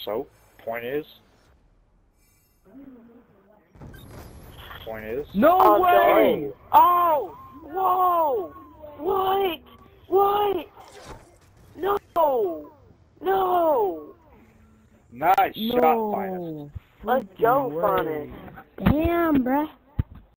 So, point is. No way! Sorry. Oh! Whoa! What? What? No! No! Nice shot, Finest. Let's go, Finest. Damn, bruh.